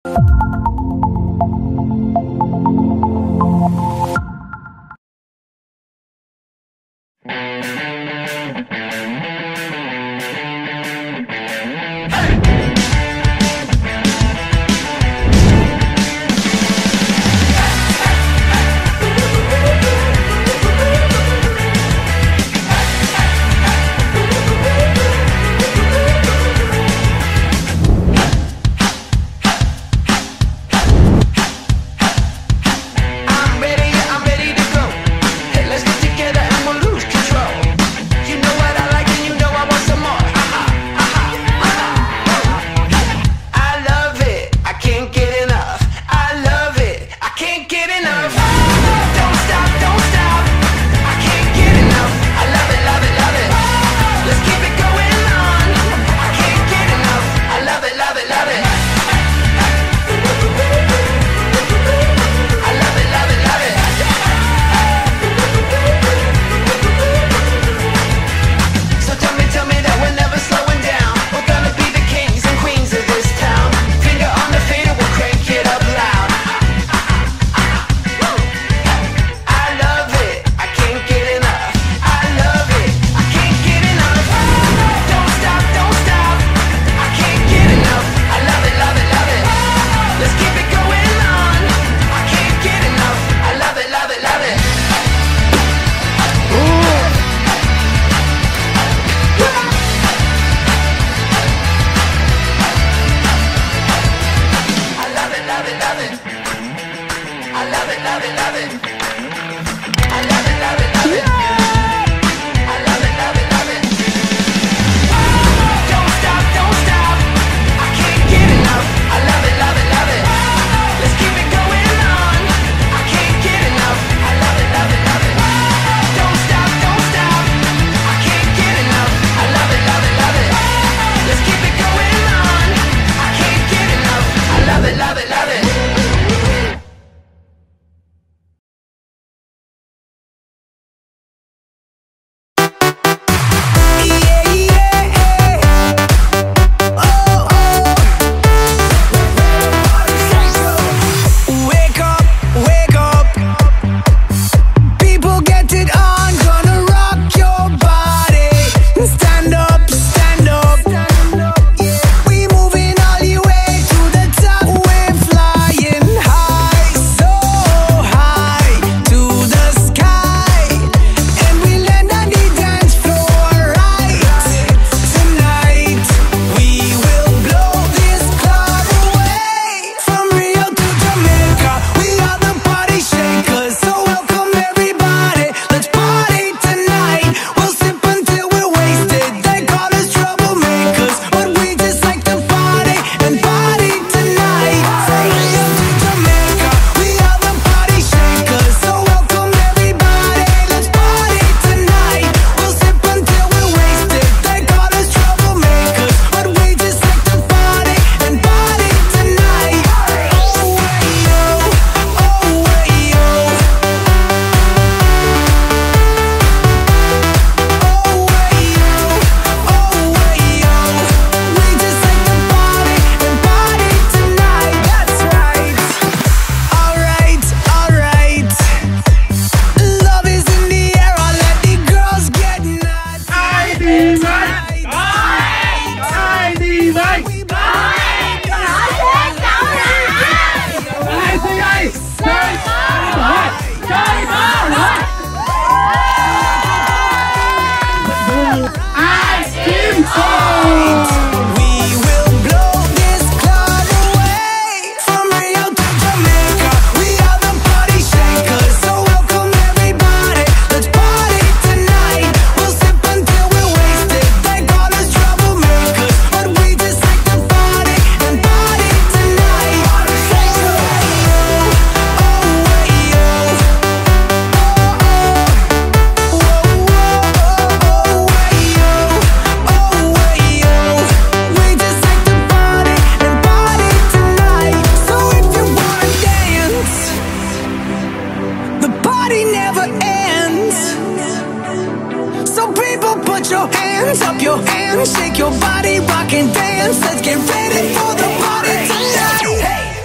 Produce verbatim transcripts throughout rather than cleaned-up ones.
Shake your body, rock and dance. Let's get ready for the party tonight. Hey.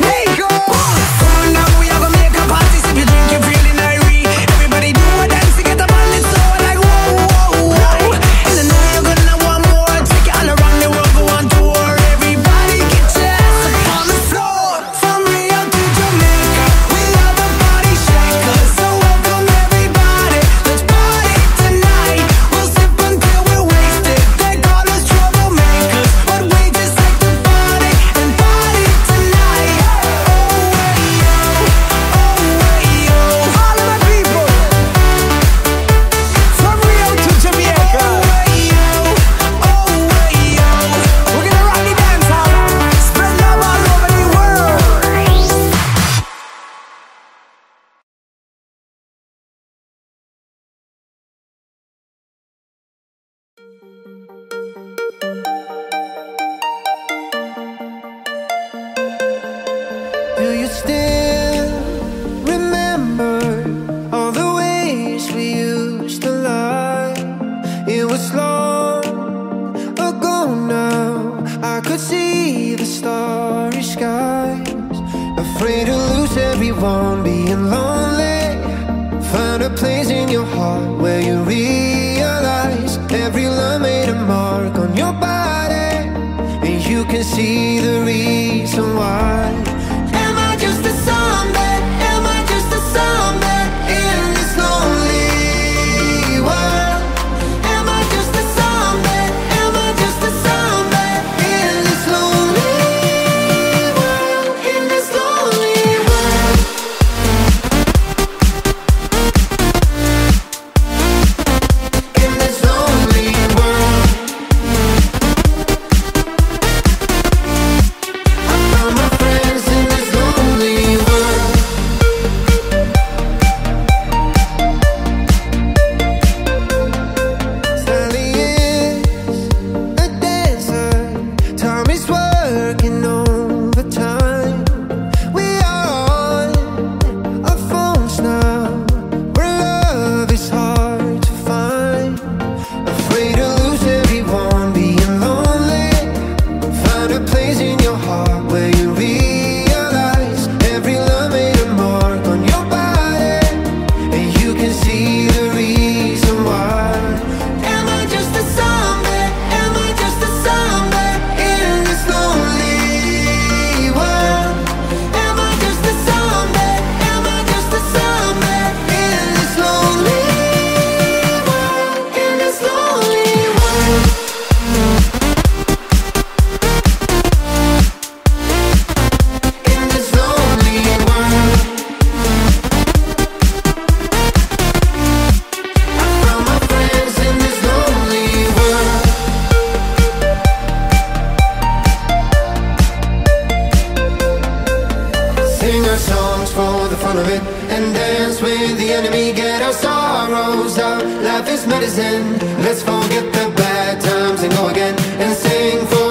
Do you still remember all the ways we used to lie? It was long ago now. I could see the starry skies. Afraid to lose everyone, being lonely. Find a place in your heart where you realize every love made a mark on your body, and you can see the reason why. Am I just a zombie? Am I just a zombie in this lonely world? Am I just a zombie? Am I just a zombie in this lonely world? In this lonely world. In this lonely world. I found my friends in this lonely world. Sally is a dancer. Tommy's working overtime. We are on our phones now, where love is hard to find. Afraid to lose everyone, being lonely. Find a place in your heart where you realize every love made a mark on your body, and you can see the reason why. Am I just a zombie? Am I just a zombie in this lonely world? Am I just a zombie? Am I just a zombie in this lonely world? In this lonely world. In this lonely world. I found my friends in this lonely world. Sing our songs for the fun of it, and dance with the enemy. Get our sorrows out. Life is medicine. Let's forget the bad times and go again, and sing for